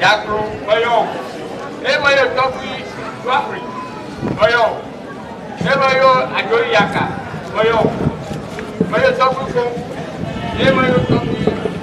Yakru, Mayo. Emayo Topi, Wapri, Mayo. Emayo Adori Yaka, Mayo. Mayo Topi Fung. Emayo Topi.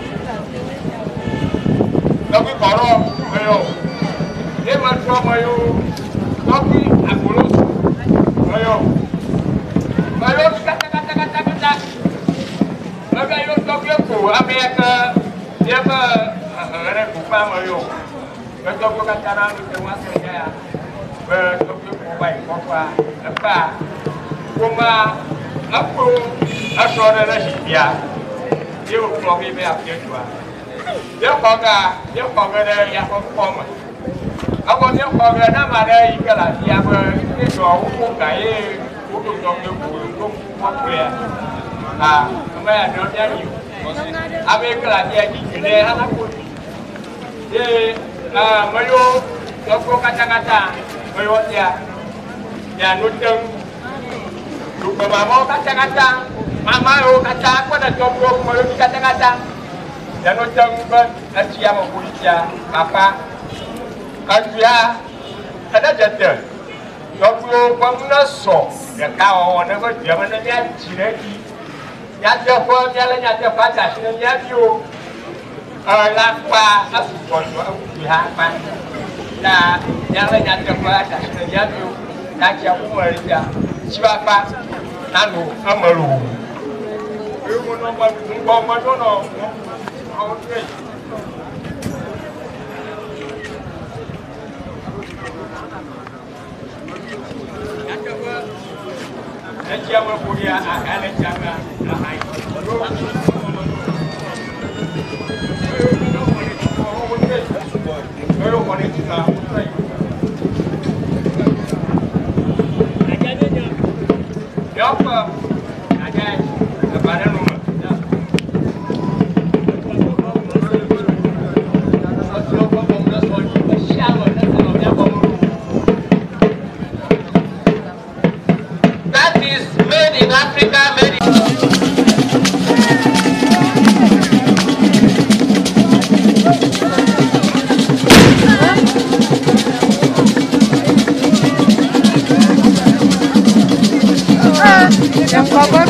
Topi Koro, Mayo. Emayo Mayo. Topi Agulos, Mayo. Mayo kata. Mayo Topi Aku, Amerika, dia ada buka Mayo. Betul bukan cara termasuk saya. Betul baik apa? Kuma aku asal dari dia. Dia pulang ini apa juga? Dia kagak dari yang kau. Aku dia kagak nama dari ikan dia berjual hukum kaya hukum jomel hukum apa ya? Ah, kemana dia ni? Amerika dia gini anak pun. Dia Mayo toko kacang-kacang Mayo dia nuteng lupa mama kacang-kacang mama kacang aku ada toko Mayo kacang-kacang dia nuteng asia mau polisia apa kan dia ada jatuh toko bangunan so ya kau orang itu dia mana dia cireki ya jauh dia lainnya dia baca sini dia view lakwa asukon aku dihapan nah yang lainnya coba ada sebenarnya tu nak siapa mereka siapa nanu amalu itu nombor mana okey nak siapa punya akan jaga lahai Pero con esto está ya apa ada lebaran rumah that is made in Africa, made in yang kabar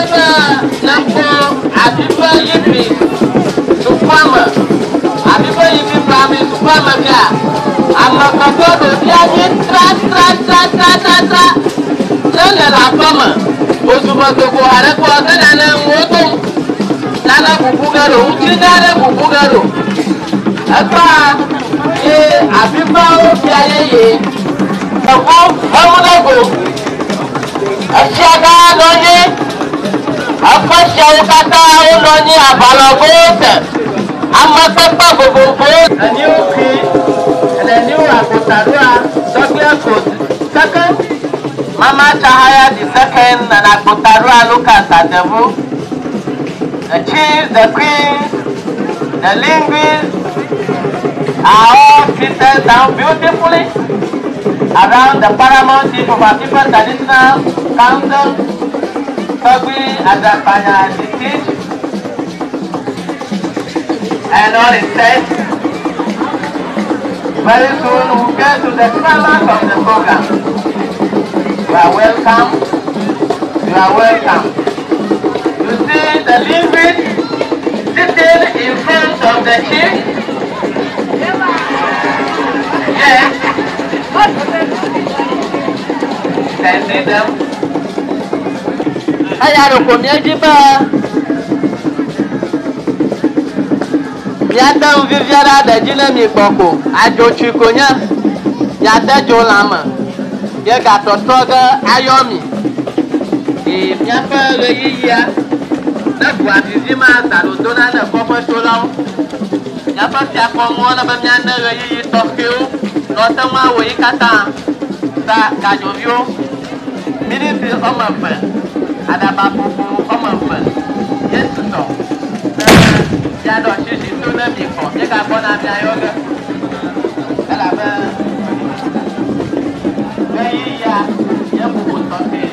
Abiba Nampo, Abiba Yipi, Supama, Abiba Yipi Prami, Supama Ga, Amakakodo, Diani, Tra, Sele la Pama, Osumako, Arako, Nana, Motum, Nana Bubugaro, Uchinare Bubugaro, Aka, Abiba, Yaye, Amunago. Asiaga lóní, afọ́ṣẹ́ òkàtà olóní àbálọ́gbọ́ọ̀tẹ̀, amápẹ́pẹ́ gbogbogbò. Ẹni ó fi ẹni ó àkótàdúrà Douglas Coast second. Mama Chahaya the second and àkótàdúrà Lucas Adebu. The chiefs, the queens, the linguists are all seated down beautifully around the paramount chief of our people traditional council, Togui Adapanya District, and all is said. Very soon we'll get to the climax of the program. You are welcome. You are welcome. You see the linguist sitting in front of the chief. Yes. Can see them. Ayaroko Miajiba Yata Viviara de Jinami Boko, Ajochikonya, Yata Jolama, Yagato Toga, Ayomi, Yapa Leia, Naguazima, Saludona, the Copper Solon, Yapa Siakon, one of them, Yana, Tokyo, Notama, Waikata, Kajovio, Ministry of my Adababu, Omanfan, yes, no. Yado, she's in the before. You got one of your yoga. Alaba. You put something.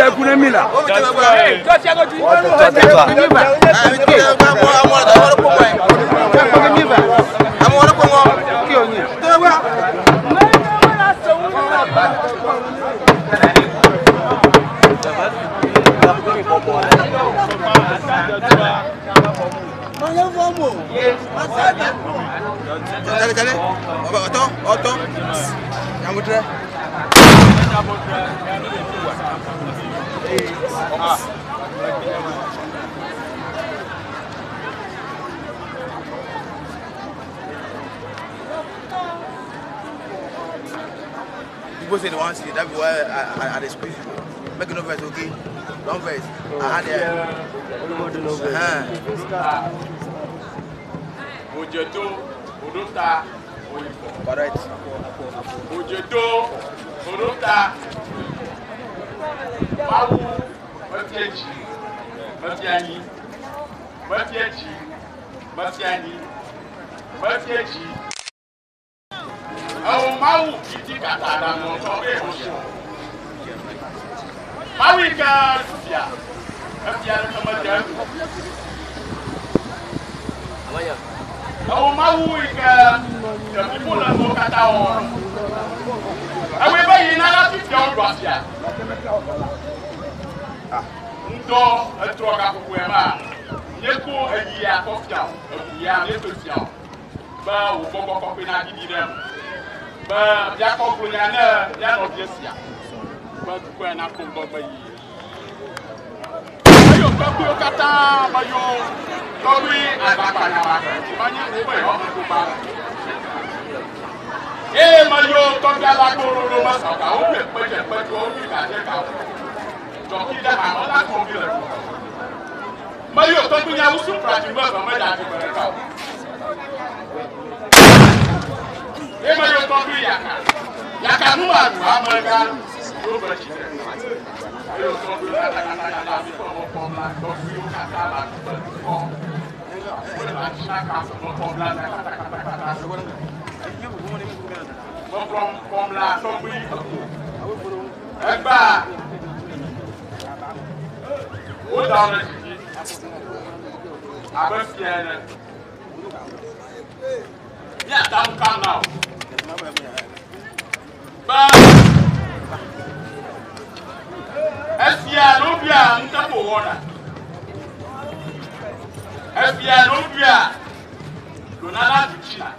Kunemila. People say they want to see that's why I squeeze you. Make no verse, okay? Don't verse. Ojeto, Odota, Correct. Ojeto, Odota, Mawu, Mafiechi, Mafiani, Mafiechi, Mafiani, Mafiechi. Àwọn Mawu kìtì kàtà àdàmọ̀ ọ̀gbẹ́ ìwòsàn. Mawu ìka Sofia, Mafia ní ọmọdé. Àwọn Mawu ìka ìdàgbìmọ̀ náà mọ̀ kàtà wọn. Àwọn ẹgbẹ́ yìí náà láti fi ọ̀dọ̀ àfíà. Ńdọ́ ẹtù ọ̀gá kòkò ẹ̀ máa. Nyé kó ẹyí akọ́fíà, ẹ̀kúyà ní ètò ìfíà. Bá wò bọ́bọ́ kọ́pẹ́ náà dídí rẹ̀. Ba Jacob Bunyana ya no biesia ba ku na ko ngba yi ayo ko ku kata ba yo ko bi agba na ba ma nya ko ba yo ko ba ma yo ko ga la ko ro ma sa ka o pe ko bi ka je ka jo ki da ma la ko bi le ma yo ko ku nya usu prati ba ma da ti ba ka ema yo tobi yaka yaka nu anu amega yo ba chi yo tobi yaka na bi ko mo la ko yo kata la ko ko la chaka mo ko la na mo from la tobi egba o da na ji abafiane yeah, don't come now. But Efia no bia ntapo wona. Efia no bia Donala China.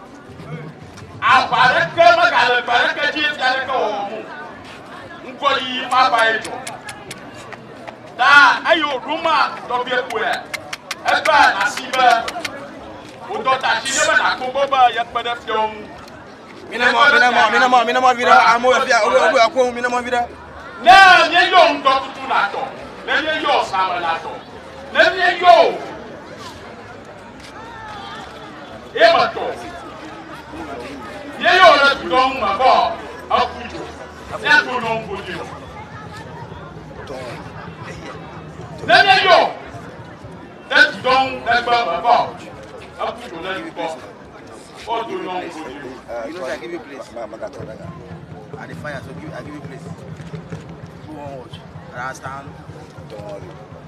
Apare ke magale pare ke ji tare ko mu. Ngoli papa ejo. Da ayo ruma do bia ku e. Eba na siba Udota chine na Kongo ba yakpada film. Mina mo vida amo ya ko mina mo vida. Na nye yo ndo tutu na to. Na nye yo sama na to. Na nye yo. Ema to. Nye yo na tudong ma ba akujo. Na to no ngojo. Na nye yo. Na tudong na ba ba. You know, I give you place. At the fire, so I give you place. Who won't watch? Understand? Don't worry.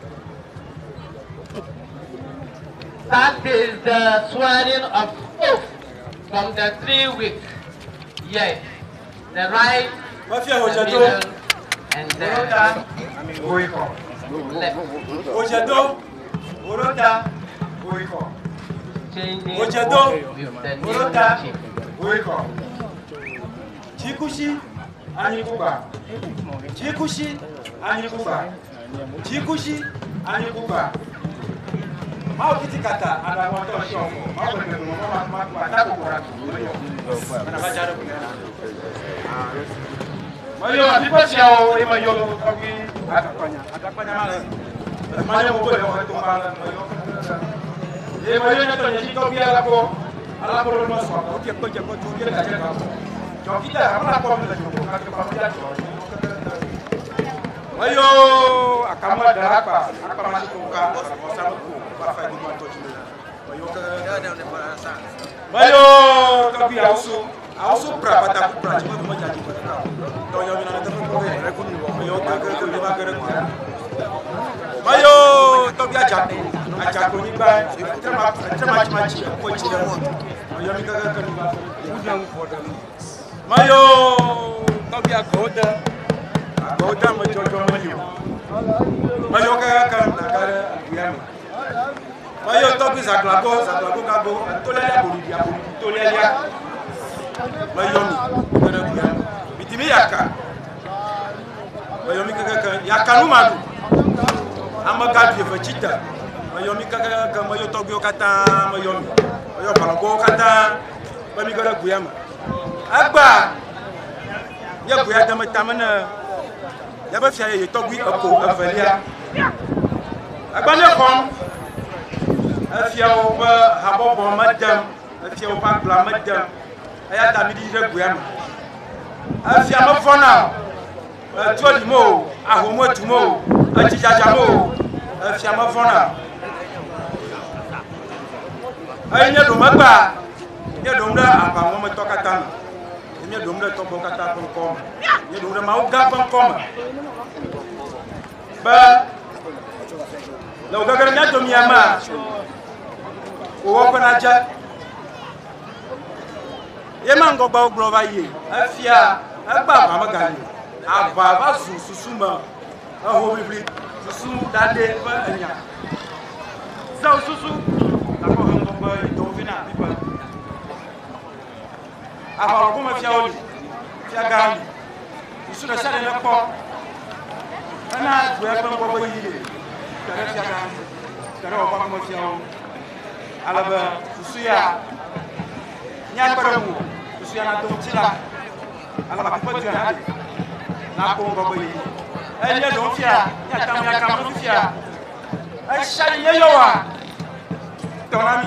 That is the swearing of oath from the 3 weeks. Yes, the right, the middle, and the left. Ojedo, Orota, Oiko. Chikushi, Anikuba. Chikushi, Anikuba. Chikushi, Anikuba. Mau kitikata ada motor show. Mau bertemu mama tak kurang. Mana baca ada punya. Mayo adipa siao mayo kami ada banyak malah. Mayo boleh orang itu malah mayo. Mayo nyato nyaji kau biar aku ala perlu masuk. Oke kau jangan curi aja kamu. Jauh kita apa kau minta jauh kau kau tidak jauh. Mayo akamu ada apa? Apa masuk muka? Mayo tapi ausu pra bataku pra cuma jadi. Tau yang mina teman kau rekun mayo yo ke ni ba ke mayo to bi ajako ni ba trema ko chi de mayo mi ka ni ba mayo to bi agoda mo jojo mayo ka na ka ya mayo to bi zaklago ka go to le ya bolivia to le ya mayo mi ka na ya bitimi yaka mayo mi ka yaka nu madu amaga bi fachita mayo mi ka mayo to bi okata mayo palago kata ba mi ka guyama agba ya guya da matamana ya ba fiya ye to gui ko avalia agba ne kom afia o ba habobo madam afia o pa bla madam aya ta mi di re guyama afia ma fona tuoli mo ahomo tumo ajijaja mo afia ma fona ay ne do magba ne do mra apa mo to kata ne do mra to bo kata ko ne do mra ma o ga ban ko ba lo ga ga nya to mi ama o wo ko na ja ye man go gba ogro ba ye afia agba ba ma ga ni aba ba susuma aho bibli susu dade ba anya za susu na ko ngo ba to fina bipa aba ko ma fia oli fia ga susu da sare na ko ana bu ya ko ba yi tare fia ga tare o ba ko fia o alaba susu ya nya ko mu susu ya na to tira alaba ko tu na na ko ngo ba yi enya do fia ya tam ya kam do fia ai shari ye yo wa tonami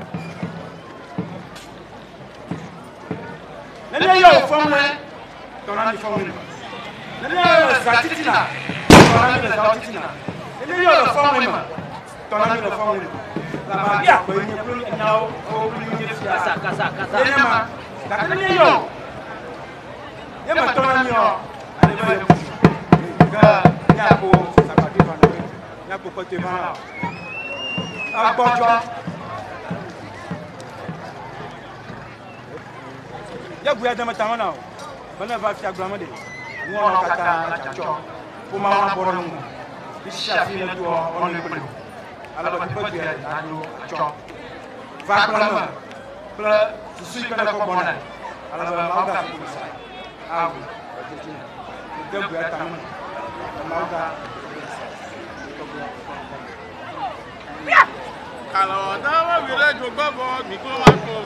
nene yo fomwe tonami fomwe nene yo zatitina tonami zatitina nene yo fomwe ma tonami lo fomwe la ba ya ko ni pro nyao o pro ni fia kasa nene ma ka nene yo ye ma tonami yo ale ba yo nyako sapati bana nyako kote bana agbojo ya guya da mata mana bana va fi agbama de won kata chacho ko ma won boro nu bisha fi na to on le ko ala ba ko guya da no cho va agbama bla su kana ko bona ala ba ma ga ko sa awu ga guya ta mana kalau dawa wira jogba bo mi ko wa ko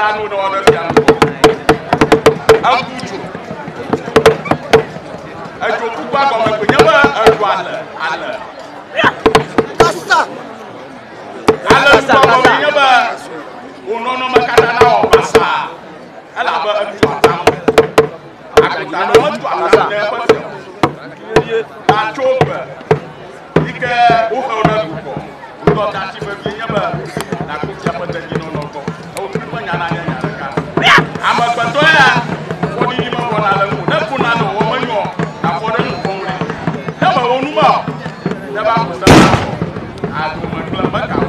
anu no ono bia no aguju ajo kuba ko me nyama ajo ale Pasta ko me nyama unono makata na o basa ala ba ajo atam akuta no mo to ala ne ko ta choba ike o ho na ko ndo ta ti me nyama na ku ti apata ni no ko o ti mo nya na nya ka ama gbato ya o di ni mo ko na la mu na ku na no wo manyo na ko na ko nre na ma wonu ma na ba ku sa a do mo kla ba ka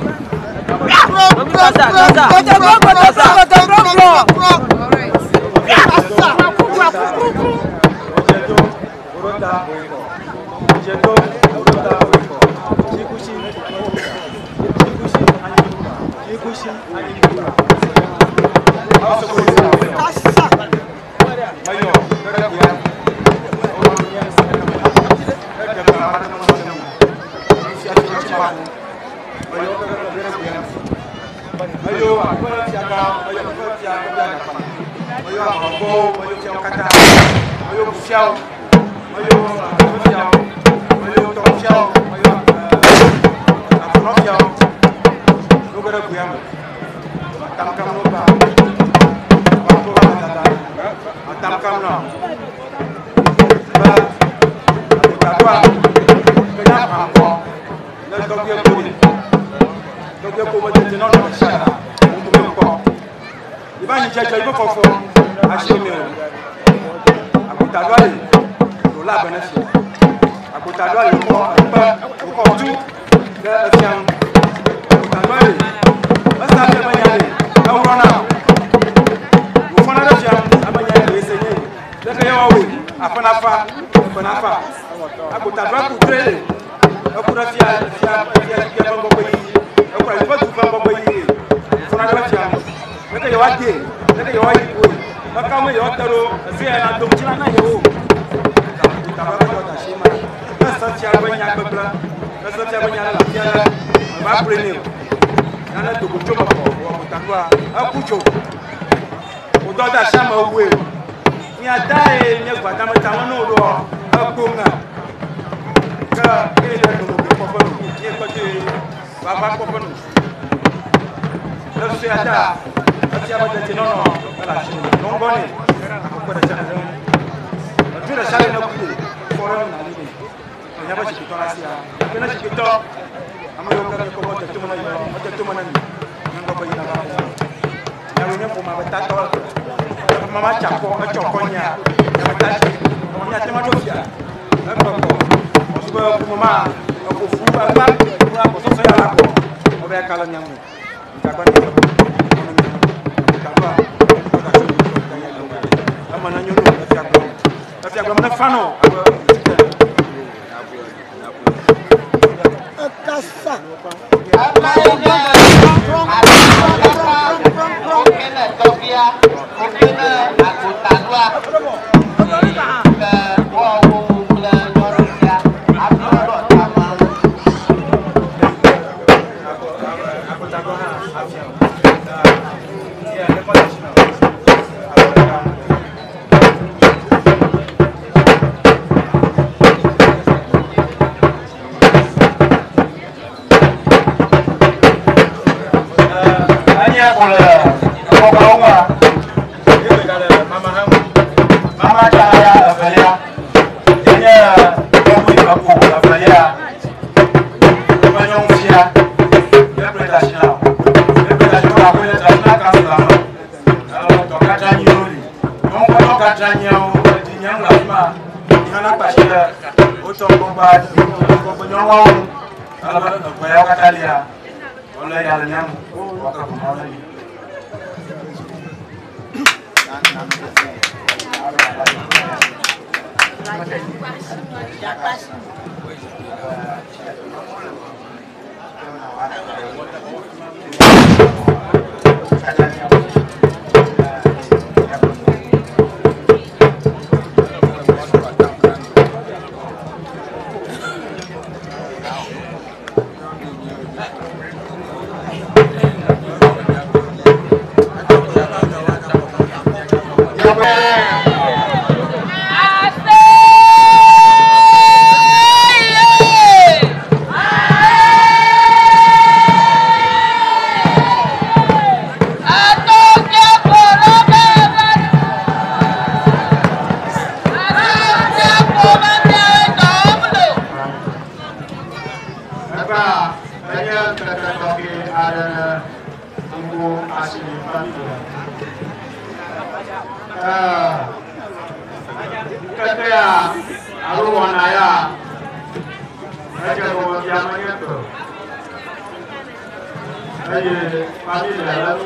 Apa hanya terkait ada tunggu asli familia. Kaya alu wanaya. Aja bawa kiamanya tu. Aje familia lalu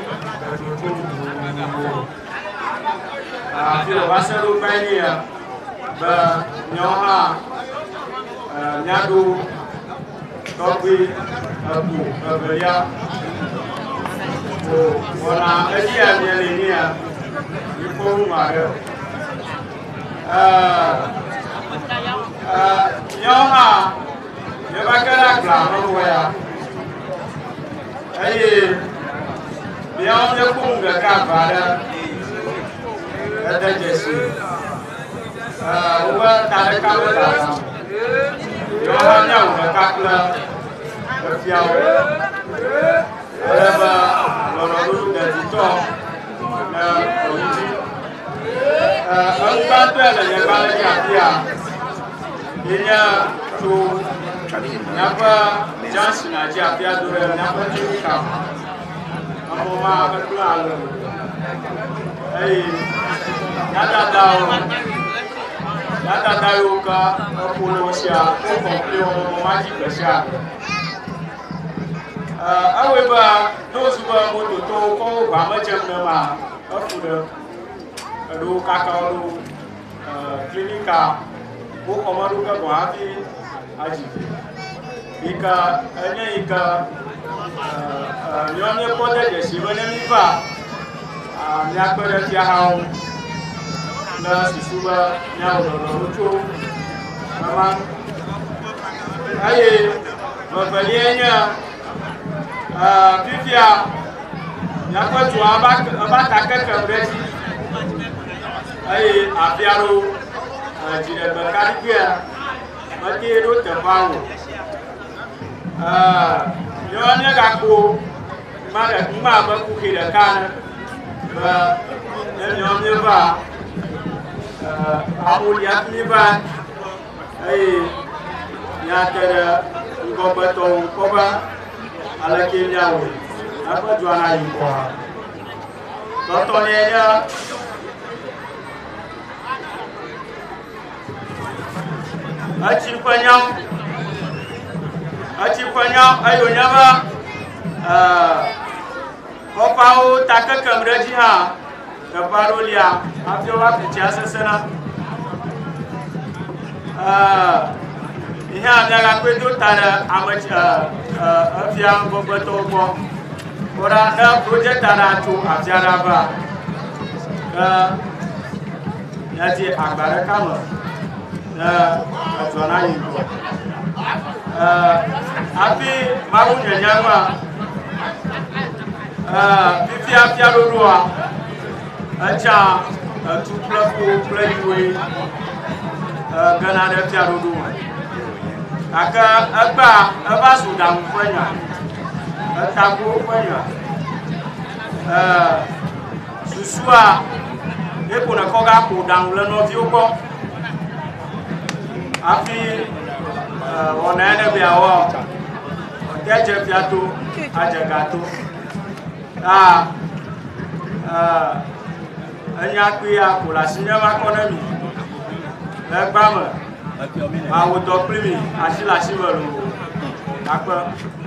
Filo basa lupa ini ya, nyoha, nyadu, kopi, abu, belia, warna aja ini ya, ibu mario, nyoha, nyebakan agama ya, biar nyepung dekat pada ada Yesus. Ubat tak kalah dalam. Yohannya udah kalah berfiau. Ada lalu dari top. Angkat tu ada yang balik dia. Ini tu nyapa jangan aja dia dulu nyapa juga. Apa mah berkeluar. Nada tahu ke pulau Asia, pulau Majik Asia. Awalnya dos buat motor tu kau macam nama, sudah, aduh kakak aduh klinika, bukan malu ke Guwahati aji. Ika, hanya ika, nyonya pada je, siapa ni pak? Nyak pada tiahau. Na sisuba nyao lucu memang aye bapalianya pipia nyako jua abak takkan kebresi aye apiaru jira berkali dia mati itu terbangun nyonya kaku ma baku kira kan nyonya ba Aku lihat ni ban, yang ada betul koba, ala kimia we, apa jualan ayu koba. Contohnya aci panyang, ayo nyaba, kopau takkan kemerajihan. Keparulia, apa waktu jasa sana? Ini hanya aku itu tara amat afiang betul pun. Orang dah projek tara tu ajar apa? Jadi agar kamu, zona itu. Api mahu nyanyi Pipi dua. Aja tu play gana ada piaro dua. Apa sudah punya, tabu punya. Susua, dia pun nak kau kudang bulan novio kok. Api warna ada biawa, dia je piatu, aja gatu. Hanya kuya pula siapa ekonomi, lepas mana, awak doa primi, hasil baru, apa